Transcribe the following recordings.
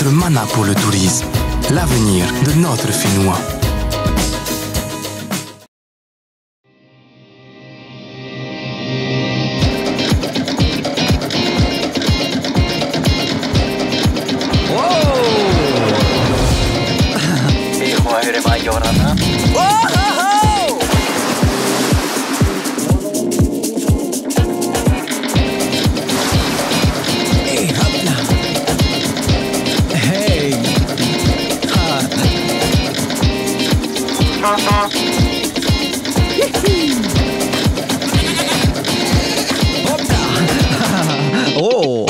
notre mana pour le tourisme, l'avenir de notre Finnois. Oh.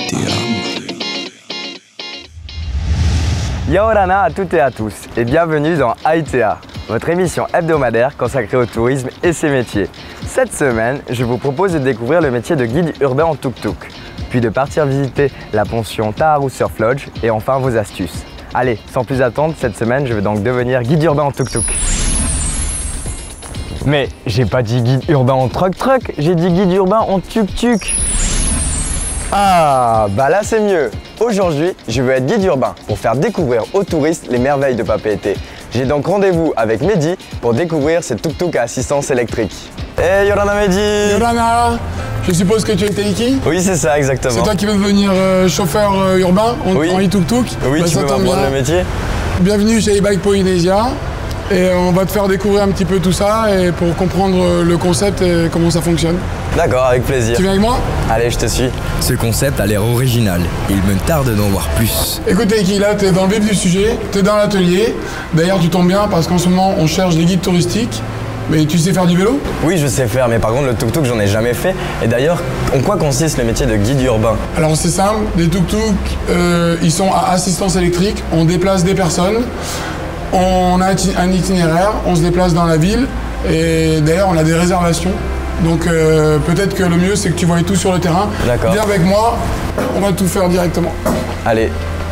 Yaorana à toutes et à tous et bienvenue dans Aitea, votre émission hebdomadaire consacrée au tourisme et ses métiers. Cette semaine, je vous propose de découvrir le métier de guide urbain en tuk-tuk, puis de partir visiter la pension Taharu Surf Lodge et enfin vos astuces. Allez, sans plus attendre, cette semaine, je vais donc devenir guide urbain en tuk-tuk. Mais j'ai pas dit guide urbain en truck-truck, j'ai dit guide urbain en tuk-tuk. Ah, bah là c'est mieux. Aujourd'hui, je veux être guide urbain pour faire découvrir aux touristes les merveilles de Papeete. J'ai donc rendez-vous avec Mehdi pour découvrir ces tuk-tuk à assistance électrique. Hey Yorana Mehdi! Yorana, je suppose que tu es Teiki? Oui, c'est ça, exactement. C'est toi qui veux devenir chauffeur urbain en e-tuk-tuk? Oui, tu peux m'apprendre le métier. Bienvenue chez e-Bike Polynesia. Et on va te faire découvrir un petit peu tout ça et pour comprendre le concept et comment ça fonctionne. D'accord, avec plaisir. Tu viens avec moi? Allez, je te suis. Ce concept a l'air original. Il me tarde d'en voir plus. Écoute Teiki, là t'es dans le vif du sujet, t'es dans l'atelier. D'ailleurs tu tombes bien parce qu'en ce moment on cherche des guides touristiques. Mais tu sais faire du vélo? Oui, je sais faire, mais par contre le tuk-tuk j'en ai jamais fait. Et d'ailleurs, en quoi consiste le métier de guide urbain? Alors c'est simple, les tuk-tuk, ils sont à assistance électrique, on déplace des personnes. On a un itinéraire, on se déplace dans la ville et d'ailleurs on a des réservations. Donc peut-être que le mieux c'est que tu vois tout sur le terrain. D'accord. Viens avec moi, on va tout faire directement. Allez.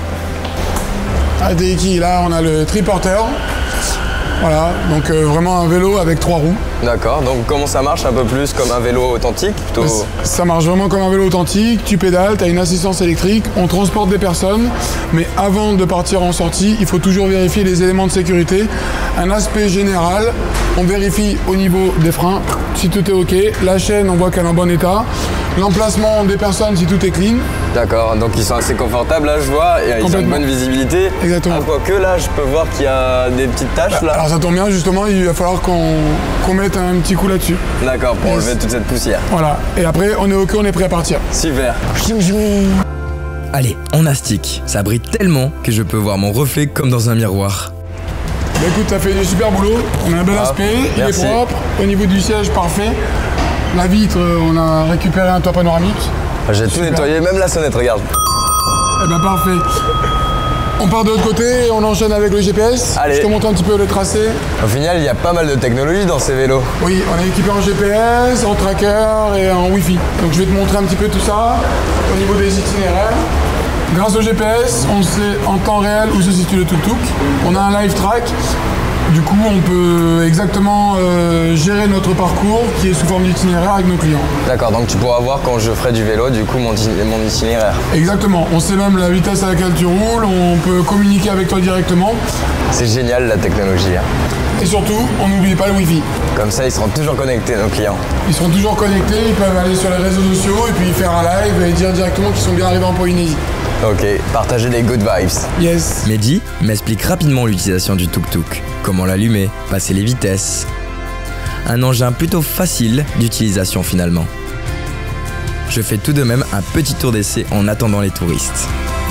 Teiki, là on a le triporter. Voilà, donc vraiment un vélo avec 3 roues. D'accord, donc comment ça marche un peu plus comme un vélo authentique plutôt... Ça marche vraiment comme un vélo authentique, tu pédales, tu as une assistance électrique, on transporte des personnes, mais avant de partir en sortie, il faut toujours vérifier les éléments de sécurité. Un aspect général, on vérifie au niveau des freins, si tout est ok, la chaîne, on voit qu'elle est en bon état, l'emplacement des personnes, si tout est clean. D'accord, donc ils sont assez confortables là je vois, et ils ont une bonne visibilité. Exactement. Quoique là je peux voir qu'il y a des petites taches là. Alors ça tombe bien justement, il va falloir qu'on mette un petit coup là-dessus. D'accord, pour enlever toute cette poussière. Voilà, et après on est ok, on est prêt à partir. Super. Allez, on astique. Ça brille tellement que je peux voir mon reflet comme dans un miroir. Bah écoute, t'as fait du super boulot, on a un bel aspect, il est propre, au niveau du siège parfait. La vitre, on a récupéré un toit panoramique. J'ai tout nettoyé, même la sonnette, regarde. Eh ben parfait. On part de l'autre côté et on enchaîne avec le GPS. Allez. Je te montre un petit peu le tracé. Au final, il y a pas mal de technologie dans ces vélos. Oui, on est équipé en GPS, en tracker et en Wi-Fi. Donc je vais te montrer un petit peu tout ça au niveau des itinéraires. Grâce au GPS, on sait en temps réel où se situe le tuk-tuk. On a un live track. Du coup, on peut exactement gérer notre parcours qui est sous forme d'itinéraire avec nos clients. D'accord, donc tu pourras voir quand je ferai du vélo, du coup, mon itinéraire. Exactement, on sait même la vitesse à laquelle tu roules, on peut communiquer avec toi directement. C'est génial la technologie. Et surtout, on n'oublie pas le Wi-Fi. Comme ça, ils seront toujours connectés, nos clients. Ils seront toujours connectés, ils peuvent aller sur les réseaux sociaux et puis faire un live et dire directement qu'ils sont bien arrivés en Polynésie. Ok, partager des good vibes. Yes. Mehdi m'explique rapidement l'utilisation du tuk-tuk. Comment l'allumer, passer les vitesses. Un engin plutôt facile d'utilisation finalement. Je fais tout de même un petit tour d'essai en attendant les touristes.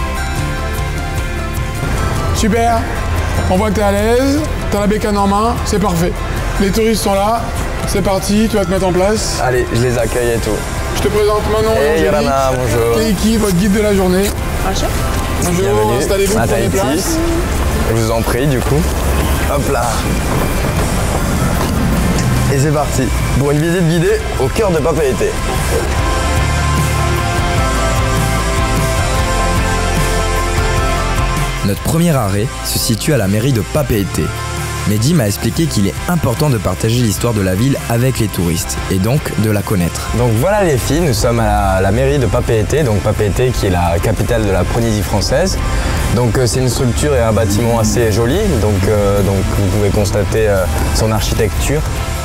Super. On voit que t'es à l'aise, t'as la bécane en main, c'est parfait. Les touristes sont là, c'est parti, tu vas te mettre en place. Allez, je les accueille et tout. Je te présente Manon et Hey Yorana, bonjour. Teiki, votre guide de la journée. Bonjour. Bonjour, Bienvenue installez-vous, à prenez Tahiti. place. Je vous en prie, du coup. Hop là. Et c'est parti pour une visite guidée au cœur de Papeete. Notre premier arrêt se situe à la mairie de Papeete. Mehdi m'a expliqué qu'il est important de partager l'histoire de la ville avec les touristes et donc de la connaître. Donc voilà les filles, nous sommes à la mairie de Papeete, donc Papeete qui est la capitale de la Polynésie française. Donc c'est une structure et un bâtiment assez joli, donc vous pouvez constater son architecture.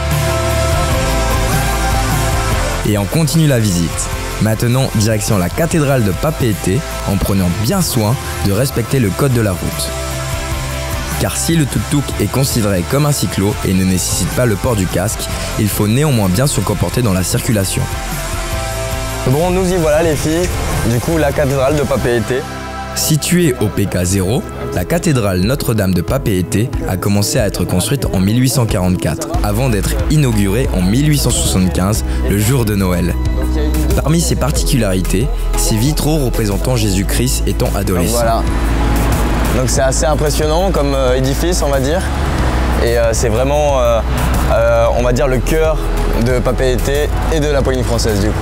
Et on continue la visite. Maintenant, direction la cathédrale de Papeete en prenant bien soin de respecter le code de la route. Car si le tuk-tuk est considéré comme un cyclo et ne nécessite pas le port du casque, il faut néanmoins bien se comporter dans la circulation. Bon, nous y voilà les filles, du coup la cathédrale de Papeete. Située au PK0, la cathédrale Notre-Dame de Papeete a commencé à être construite en 1844, avant d'être inaugurée en 1875, le jour de Noël. Parmi ses particularités, ses vitraux représentant Jésus-Christ étant adolescent. Voilà. Donc c'est assez impressionnant comme édifice, on va dire. Et c'est vraiment, on va dire, le cœur de Papeete et de la Polynésie française du coup.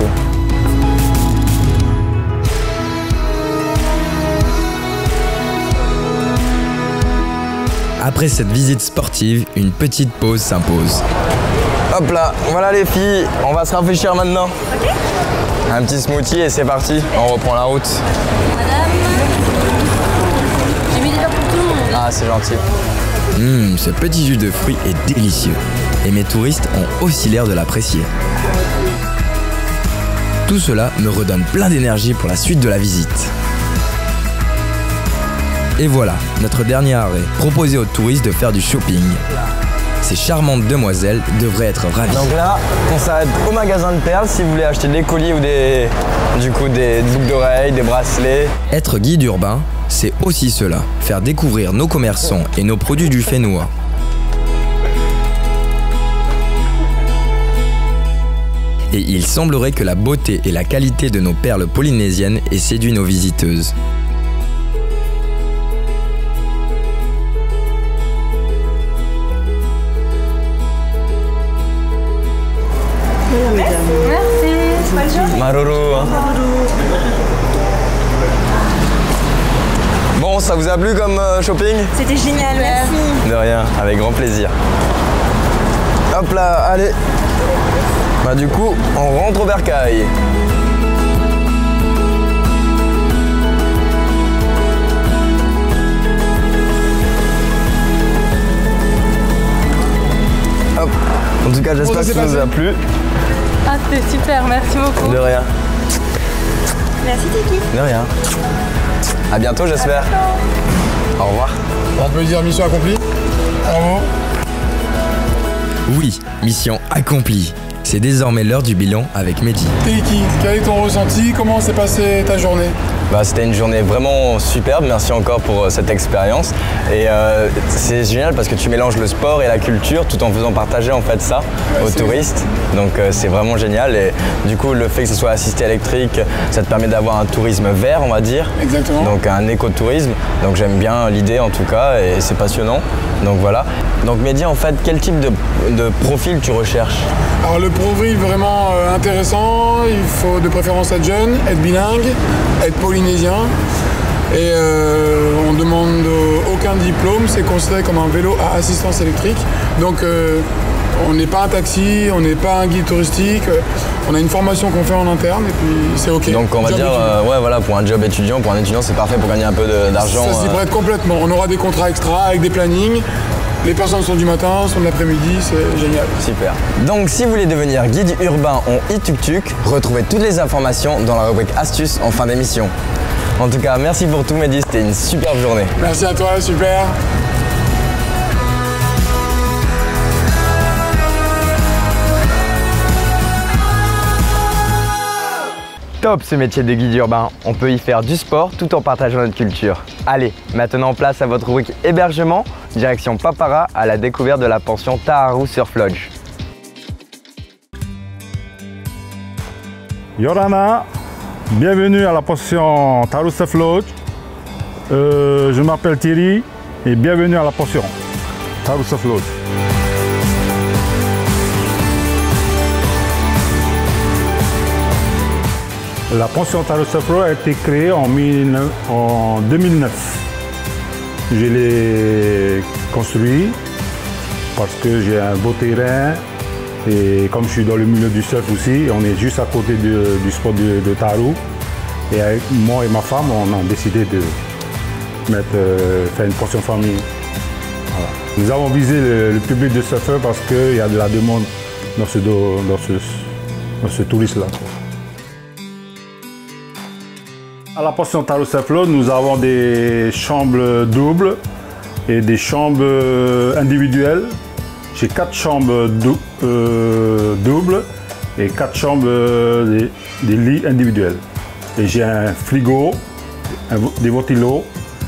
Après cette visite sportive, une petite pause s'impose. Hop là, voilà les filles, on va se rafraîchir maintenant. Okay. Un petit smoothie et c'est parti, on reprend la route. Madame, j'ai mis des verres pour tout le monde. Ah, c'est gentil. Ce petit jus de fruits est délicieux. Et mes touristes ont aussi l'air de l'apprécier. Tout cela me redonne plein d'énergie pour la suite de la visite. Et voilà, notre dernier arrêt, proposer aux touristes de faire du shopping. Ces charmantes demoiselles devraient être ravies. Donc là, on s'arrête au magasin de perles si vous voulez acheter des colis ou des boucles d'oreilles, des bracelets. Être guide urbain, c'est aussi cela, faire découvrir nos commerçants et nos produits du Fénois. Et il semblerait que la beauté et la qualité de nos perles polynésiennes aient séduit nos visiteuses. Merci. Maruru. Bon, ça vous a plu comme shopping? C'était génial, merci. De rien, avec grand plaisir. Hop là, allez. Bah du coup, on rentre au bercail. Hop. En tout cas, j'espère que ça vous a plu. Ah, c'était super, merci beaucoup. De rien. Merci Tiki. De rien. À bientôt, j'espère. Au revoir. On peut dire mission accomplie. Bravo. Oui, mission accomplie. C'est désormais l'heure du bilan avec Mehdi. Tiki, quel est ton ressenti? Comment s'est passée ta journée? C'était une journée vraiment superbe, merci encore pour cette expérience. Et c'est génial parce que tu mélanges le sport et la culture tout en faisant partager en fait ça aux touristes. Donc c'est vraiment génial et du coup le fait que ce soit assisté électrique, ça te permet d'avoir un tourisme vert on va dire. Exactement. Donc un écotourisme. Donc j'aime bien l'idée en tout cas et c'est passionnant. Donc voilà. Donc Mehdi en fait quel type de profil tu recherches? Alors le profil vraiment intéressant, il faut de préférence être jeune, être bilingue, être polynésien et on demande aucun diplôme, c'est considéré comme un vélo à assistance électrique. Donc on n'est pas un taxi, on n'est pas un guide touristique, on a une formation qu'on fait en interne et puis c'est ok. Donc on va dire, ouais voilà, pour un job étudiant, pour un étudiant c'est parfait pour gagner un peu d'argent. Ça s'y prête complètement, on aura des contrats extra avec des plannings. Les personnes sont du matin, sont de l'après-midi, c'est génial. Super. Donc si vous voulez devenir guide urbain en e-tuk-tuk, retrouvez toutes les informations dans la rubrique astuces en fin d'émission. En tout cas, merci pour tout Mehdi, c'était une superbe journée. Merci à toi, super. Top ce métier de guide urbain, on peut y faire du sport tout en partageant notre culture. Allez, maintenant place à votre rubrique hébergement, direction Papara à la découverte de la pension Taharu Surf Lodge. Yorana, bienvenue à la pension Taharu Surf Lodge. Je m'appelle Thierry et bienvenue à la pension Taharu Surf Lodge. La pension Taharu Surf Lodge a été créée en 2009. Je l'ai construit parce que j'ai un beau terrain et comme je suis dans le milieu du surf aussi, on est juste à côté du spot de Taru. Et avec moi et ma femme, on a décidé de faire une pension famille. Voilà. Nous avons visé le public de surfeurs parce qu'il y a de la demande dans ce tourisme-là. À la pension Taru Surf Lodge, nous avons des chambres doubles et des chambres individuelles. J'ai 4 chambres doubles et 4 chambres des lits individuels. Et j'ai un frigo, des ventilos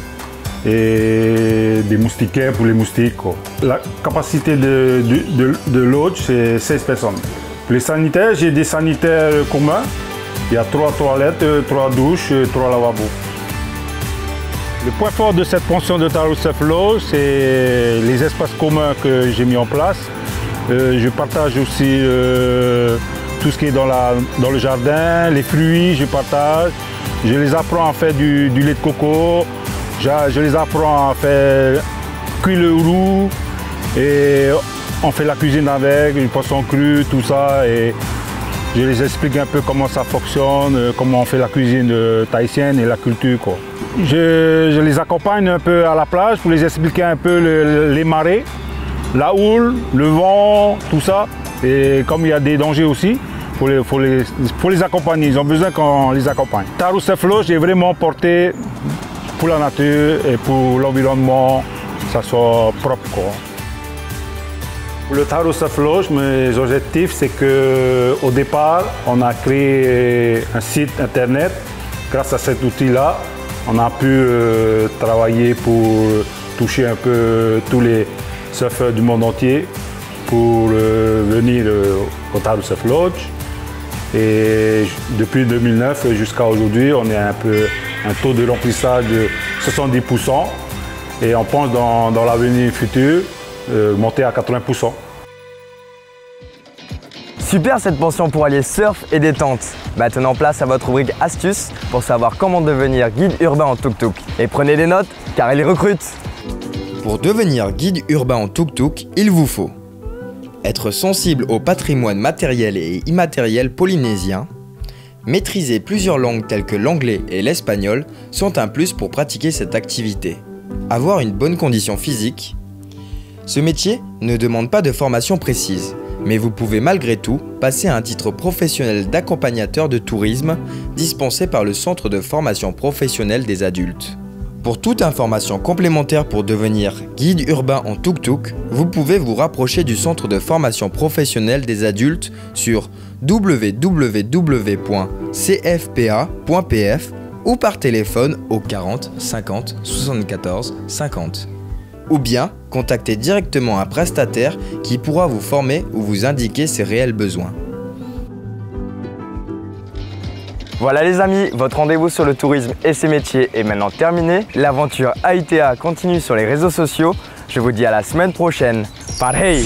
et des moustiquaires pour les moustiques. La capacité de lodge, c'est 16 personnes. Les sanitaires, j'ai des sanitaires communs. Il y a 3 toilettes, 3 douches, 3 lavabos. Le point fort de cette pension de Taru Surf Lodge, c'est les espaces communs que j'ai mis en place. Je partage aussi tout ce qui est dans le jardin, les fruits, je partage. Je les apprends à faire du lait de coco. Je les apprends à faire cuire le roux. Et on fait la cuisine avec, du poisson cru, tout ça. Et je les explique un peu comment ça fonctionne, comment on fait la cuisine tahitienne et la culture, quoi. Je les accompagne un peu à la plage pour les expliquer un peu les marées, la houle, le vent, tout ça. Et comme il y a des dangers aussi, faut les accompagner. Ils ont besoin qu'on les accompagne. Taru Surf Lodge est vraiment porté pour la nature et pour l'environnement, que ça soit propre, quoi. Pour le Taru Surf Lodge, mes objectifs, c'est qu'au départ, on a créé un site internet. Grâce à cet outil-là, on a pu travailler pour toucher un peu tous les surfeurs du monde entier pour venir au Taru Surf Lodge. Et depuis 2009 jusqu'à aujourd'hui, on est un taux de remplissage de 70%. Et on pense dans l'avenir futur monter à 80%. Super cette pension pour allier surf et détente. Maintenant place à votre rubrique astuces pour savoir comment devenir guide urbain en tuk-tuk. Et prenez des notes car il recrute. Pour devenir guide urbain en tuk-tuk, il vous faut être sensible au patrimoine matériel et immatériel polynésien. Maîtriser plusieurs langues telles que l'anglais et l'espagnol sont un plus pour pratiquer cette activité. Avoir une bonne condition physique. Ce métier ne demande pas de formation précise, mais vous pouvez malgré tout passer à un titre professionnel d'accompagnateur de tourisme dispensé par le Centre de formation professionnelle des adultes. Pour toute information complémentaire pour devenir guide urbain en tuk-tuk, vous pouvez vous rapprocher du Centre de formation professionnelle des adultes sur www.cfpa.pf ou par téléphone au 40 50 74 50. Ou bien contactez directement un prestataire qui pourra vous former ou vous indiquer ses réels besoins. Voilà les amis, votre rendez-vous sur le tourisme et ses métiers est maintenant terminé. L'aventure AITA continue sur les réseaux sociaux. Je vous dis à la semaine prochaine. Parhei!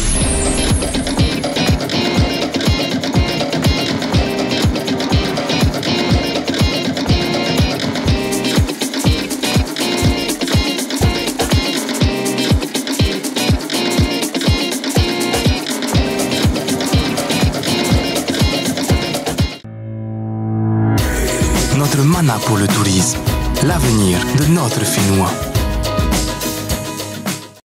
Notre mana pour le tourisme, l'avenir de notre Finnois.